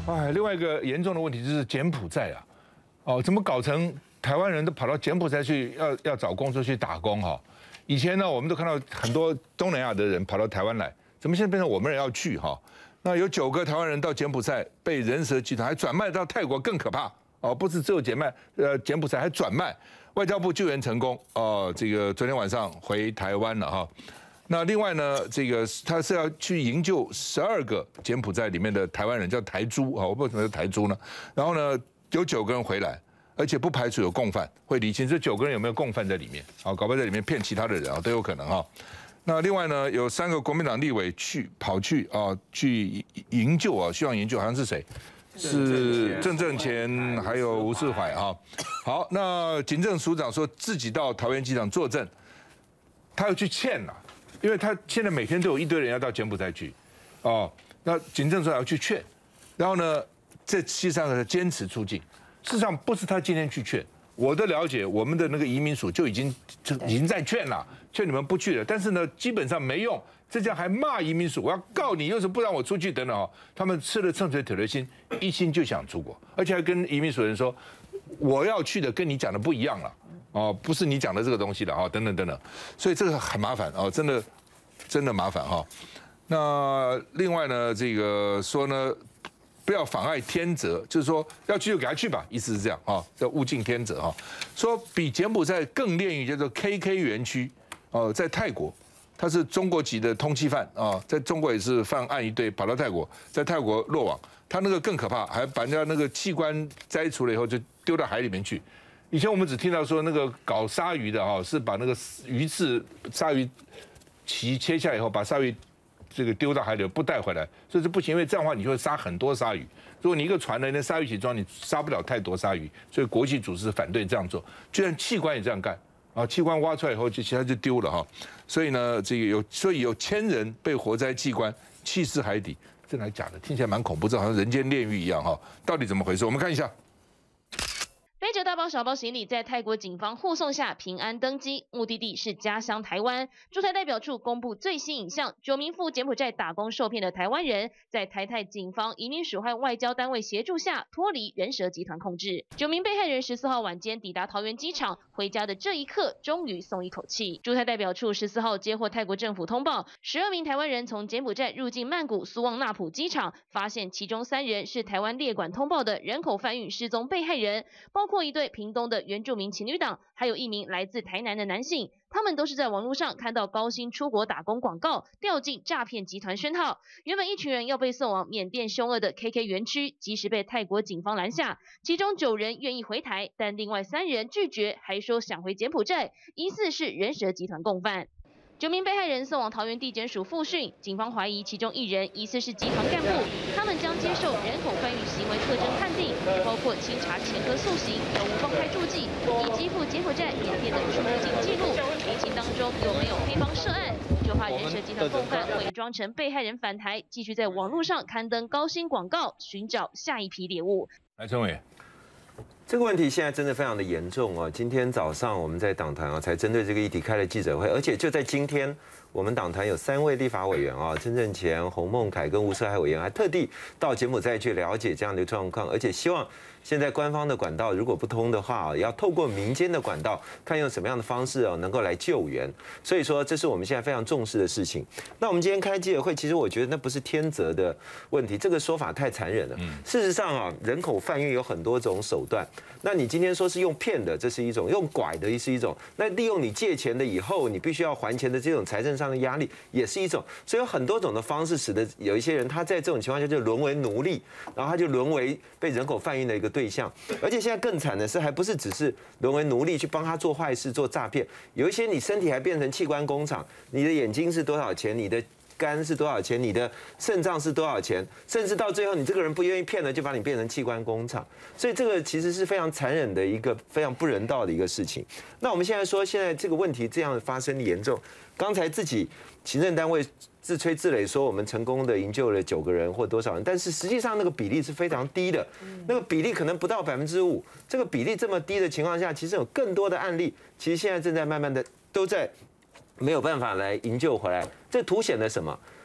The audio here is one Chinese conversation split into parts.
哎，另外一个严重的问题就是柬埔寨啊，哦，怎么搞成台湾人都跑到柬埔寨去要找工作去打工哈？以前呢，我们都看到很多东南亚的人跑到台湾来，怎么现在变成我们人要去哈？那有9个台湾人到柬埔寨被人蛇集团还转卖到泰国，更可怕哦！不是只有柬埔寨还转卖，外交部救援成功哦，这个昨天晚上回台湾了哈。那另外呢，这个他是要去营救12个柬埔寨里面的台湾人，叫台珠啊，我不知道什么是台珠呢。然后呢，有9个人回来，而且不排除有共犯，会厘清这9个人有没有共犯在里面啊，搞不好在里面骗其他的人啊，都有可能哈。那另外呢，有3个国民党立委跑去营救啊，希望营救，好像是谁？是郑正乾还有吴世怀哈。好，那警政署长说自己到桃园机场作证，他要去劝了，因为他现在每天都有一堆人要到柬埔寨去，哦，那警政署长要去劝，然后呢，这实际上是坚持出境，事实上不是他今天去劝。我的了解，我们的那个移民署就已经在劝了，劝你们不去了。但是呢，基本上没用，这家还骂移民署，我要告你，又是不让我出去等等哦。他们吃了秤水铁了心，一心就想出国，而且还跟移民署人说，我要去的跟你讲的不一样了，哦，不是你讲的这个东西了啊，等等等等。所以这个很麻烦哦，真的麻烦哈。那另外呢，这个说呢，不要妨碍天择，就是说要去就给他去吧，意思是这样啊，叫物竞天择哈。说比柬埔寨更炼狱叫做 KK 园区，在泰国，他是中国籍的通缉犯啊，在中国也是犯案一堆，跑到泰国，在泰国落网。他那个更可怕，还把人家那个器官摘除了以后就丢到海里面去。以前我们只听到说那个搞鲨鱼的啊，是把那个鱼刺鲨鱼鳍切下以后，把鲨鱼这个丢到海里不带回来，所以这不行，因为这样的话你就会杀很多鲨鱼。如果你一个船的那鲨鱼起装，你杀不了太多鲨鱼，所以国际组织反对这样做。居然器官也这样干啊！器官挖出来以后，就其他就丢了哈。所以呢，这个所以有1000人被活摘器官弃尸海底，真的还假的？听起来蛮恐怖，这好像人间炼狱一样哈。到底怎么回事？我们看一下。 背着大包小包行李，在泰国警方护送下平安登机，目的地是家乡台湾。驻台代表处公布最新影像，9名赴柬埔寨打工受骗的台湾人，在台泰警方、移民署和外交单位协助下，脱离人蛇集团控制。9名被害人14号晚间抵达桃园机场，回家的这一刻，终于松一口气。驻台代表处14号接获泰国政府通报，12名台湾人从柬埔寨入境曼谷苏旺纳普机场，发现其中3人是台湾列管通报的人口贩运失踪被害人，包括一对屏东的原住民情侣档，还有1名来自台南的男性，他们都是在网络上看到高薪出国打工广告，掉进诈骗集团圈套。原本一群人要被送往缅甸凶恶的 KK 园区，及时被泰国警方拦下，其中9人愿意回台，但另外3人拒绝，还说想回柬埔寨，疑似是人蛇集团共犯。9名被害人送往桃园地检署复讯，警方怀疑其中1人疑似是集团干部，他们将接受人口贩运行为特征判定，包括清查前科塑形、有无公开注记，以及赴柬埔寨、缅甸的出入境记录，厘清当中有没有黑帮涉案。就怕人蛇集团共犯伪装成被害人返台，继续在网络上刊登高薪广告，寻找下一批猎物。 来，陈伟。 这个问题现在真的非常的严重哦。今天早上我们在党团啊，才针对这个议题开了记者会，而且就在今天，我们党团有3位立法委员啊，郑正乾、洪孟凯跟吴世海委员，还特地到柬埔寨去了解这样的状况，而且希望现在官方的管道如果不通的话，要透过民间的管道，看用什么样的方式哦，能够来救援。所以说，这是我们现在非常重视的事情。那我们今天开记者会，其实我觉得那不是天择的问题，这个说法太残忍了。事实上啊，人口贩运有很多种手段。那你今天说是用骗的，这是一种；用拐的是一种。那利用你借钱的以后，你必须要还钱的这种财政上的压力，也是一种。所以有很多种的方式，使得有一些人他在这种情况下就沦为奴隶，然后他就沦为被人口贩运的一个对象。而且现在更惨的是，还不是只是沦为奴隶去帮他做坏事、做诈骗，有一些你身体还变成器官工厂，你的眼睛是多少钱，你的肝是多少钱，你的肾脏是多少钱，甚至到最后你这个人不愿意骗了，就把你变成器官工厂。所以这个其实是非常残忍的一个非常不人道的一个事情。那我们现在说，现在这个问题这样发生的严重，刚才自己行政单位自吹自擂说我们成功的营救了9个人或多少人，但是实际上那个比例是非常低的，那个比例可能不到5%。这个比例这么低的情况下，其实有更多的案例，其实现在正在慢慢的都在没有办法来营救回来。这凸显了什么？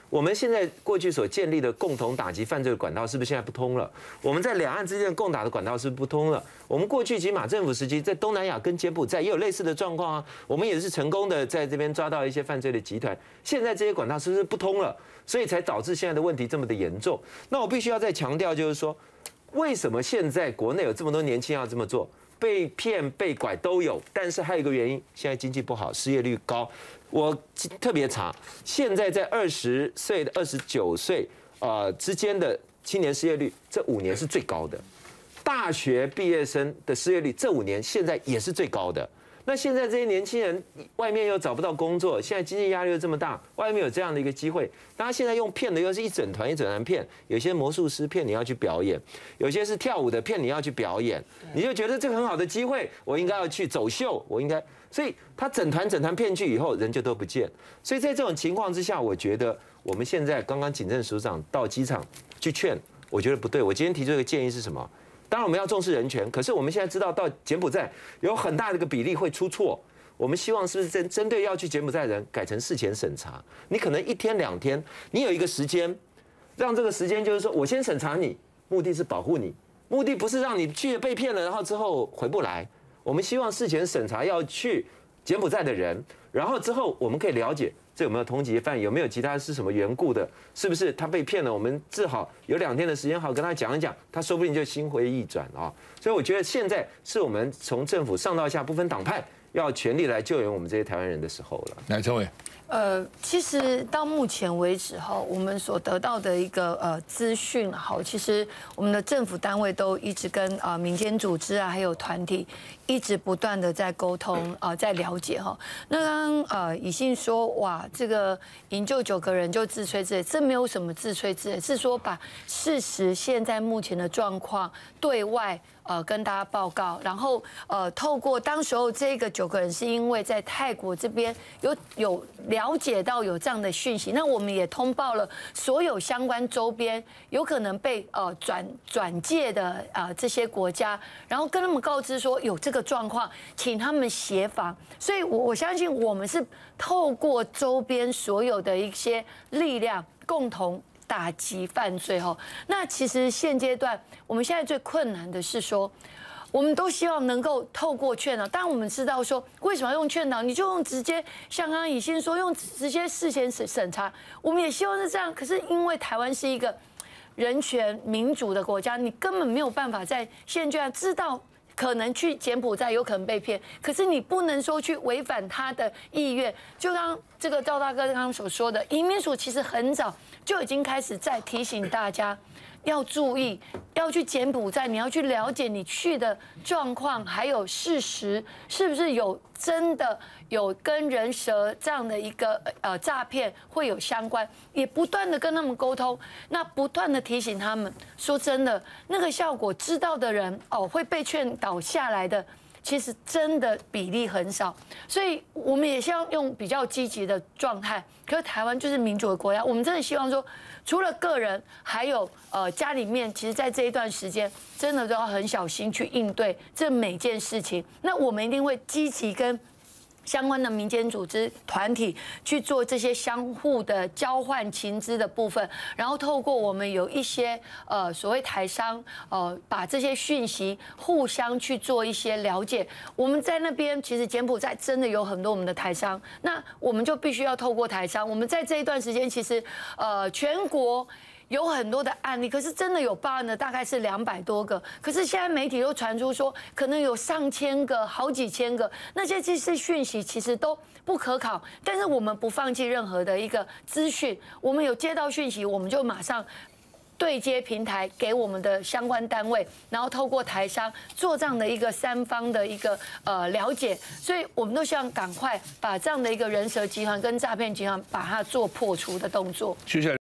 我们现在过去所建立的共同打击犯罪的管道是不是现在不通了？我们在两岸之间共打的管道是不是不通了？我们过去其实马政府时期在东南亚跟柬埔寨也有类似的状况啊，我们也是成功的在这边抓到一些犯罪的集团。现在这些管道是不是不通了？所以才导致现在的问题这么的严重。那我必须要再强调，就是说，为什么现在国内有这么多年轻人要这么做？被骗、被拐都有，但是还有一个原因，现在经济不好，失业率高。我特别查，现在在20岁的29岁之间的青年失业率，这5年是最高的。大学毕业生的失业率，这5年现在也是最高的。那现在这些年轻人外面又找不到工作，现在经济压力又这么大，外面有这样的一个机会，大家现在用骗的又是一整团骗，有些魔术师骗你要去表演，有些是跳舞的骗你要去表演，你就觉得这个很好的机会，我应该要去走秀，我应该，所以他整团骗去以后，人就都不见。所以在这种情况之下，我觉得我们现在刚刚警政署长到机场去劝，我觉得不对。我今天提出一个建议是什么？当然我们要重视人权，可是我们现在知道到柬埔寨有很大的一个比例会出错，我们希望是不是针对要去柬埔寨的人改成事前审查？你可能1天2天，你有一个时间，让这个时间就是说我先审查你，目的是保护你，目的不是让你去被骗了，然后之后回不来。我们希望事前审查要去柬埔寨的人，然后之后我们可以了解这有没有通缉犯，有没有其他是什么缘故的，是不是他被骗了？我们治好有2天的时间，好跟他讲一讲，他说不定就心回意转啊。所以我觉得现在是我们从政府上到下不分党派，要全力来救援我们这些台湾人的时候了。 来，陈伟。 其实到目前为止哈，我们所得到的一个资讯哈，其实我们的政府单位都一直跟民间组织啊，还有团体一直不断的在沟通在了解哈。那刚刚以信说哇，这个营救9个人就自吹自擂，这没有什么自吹自擂，是说把事实现在目前的状况对外跟大家报告，然后透过当时候这个9个人是因为在泰国这边有了解到有这样的讯息，那我们也通报了所有相关周边有可能被转介的这些国家，然后跟他们告知说有这个状况，请他们协防。所以我相信我们是透过周边所有的一些力量共同打击犯罪哈。那其实现阶段我们现在最困难的是说，我们都希望能够透过劝导，当然我们知道说为什么要用劝导，你就用直接像刚刚以信说用直接事前审查，我们也希望是这样。可是因为台湾是一个人权民主的国家，你根本没有办法在现阶段知道可能去柬埔寨有可能被骗，可是你不能说去违反他的意愿。就刚这个赵大哥刚刚所说的，移民署其实很早就已经开始在提醒大家要注意，要去柬埔寨，你要去了解你去的状况，还有事实是不是有真的有跟人蛇这样的一个诈骗会有相关，也不断的跟他们沟通，那不断的提醒他们。说真的，那个效果知道的人会被劝导下来的，其实真的比例很少，所以我们也希望用比较积极的状态。可是台湾就是民主的国家，我们真的希望说，除了个人，还有家里面，其实在这一段时间，真的都要很小心去应对这每件事情。那我们一定会积极跟相关的民间组织团体去做这些相互的交换情资的部分，然后透过我们有一些所谓台商把这些讯息互相去做一些了解。我们在那边其实柬埔寨真的有很多我们的台商，那我们就必须要透过台商。我们在这一段时间其实全国有很多的案例，可是真的有报案的大概是200多个，可是现在媒体都传出说可能有上千个、好几千个，那些讯息其实都不可考。但是我们不放弃任何的一个资讯，我们有接到讯息，我们就马上对接平台给我们的相关单位，然后透过台商做这样的一个3方的一个了解，所以我们都希望赶快把这样的一个人蛇集团跟诈骗集团把它做破除的动作。 接下来。